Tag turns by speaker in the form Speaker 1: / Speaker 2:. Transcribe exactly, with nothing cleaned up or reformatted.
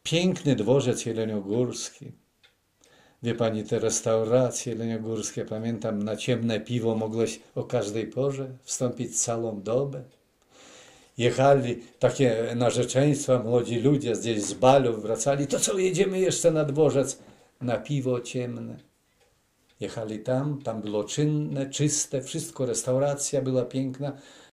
Speaker 1: Piękny dworzec jeleniogórski. Wie pani, te restauracje jeleniogórskie, pamiętam, na ciemne piwo mogłeś o każdej porze wstąpić całą dobę. Jechali takie narzeczeństwa, młodzi ludzie gdzieś z balów wracali, to co, jedziemy jeszcze na dworzec, na piwo ciemne. Jechali tam, tam było czynne, czyste, wszystko, restauracja była piękna.